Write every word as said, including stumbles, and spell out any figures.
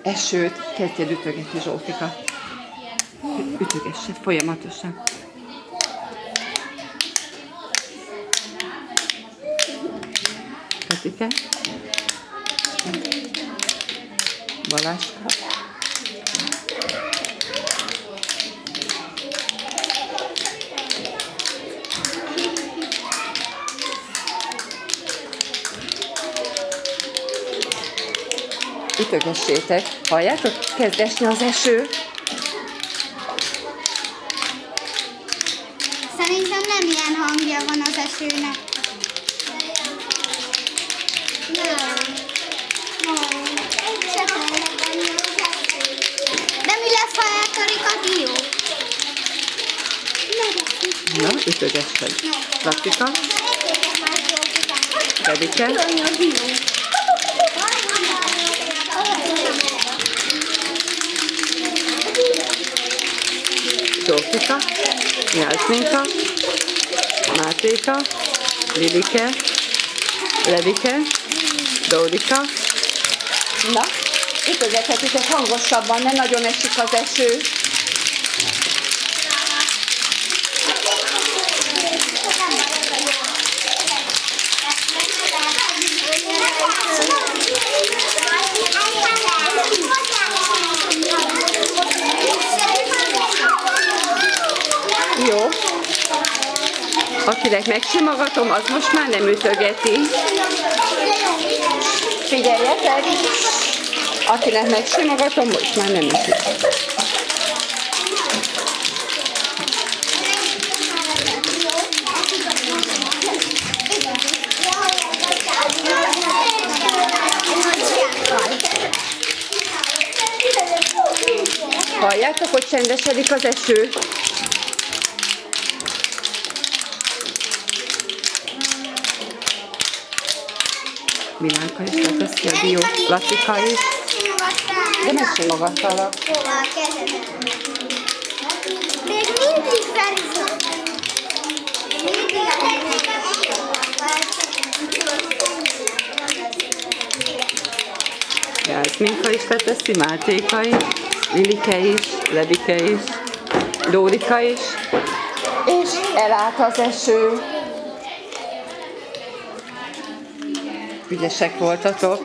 esőt kezdjed ütögetni, Zsófika. Ütögesse folyamatosan. Katike. Baláska. Ütögessétek. Halljátok? Kezd esni az eső. Szerintem nem ilyen hangja van az esőnek. Nem. De mi lesz, ha eltörik a dió? Na, ütögessed. Praktika. Redike. Zsófika, Jászminka, Mátéka, Lilike, Levike, Dórika. Na, ütögethetitek hangosabban, ne nagyon esik az eső. Jó. Akinek megsimogatom, az most már nem ütögeti. Figyeljetek! Akinek megsimogatom, most már nem ütögeti. Halljátok, hogy csendesedik az eső? Milánka is leteszi a dió, Latika is. De megsimogattalak. Még mindig verizom. Jászminka is leteszi, Mátéka is, Lilike is, Levike is, Dórika is. És elállt az eső. Ügyesek voltatok.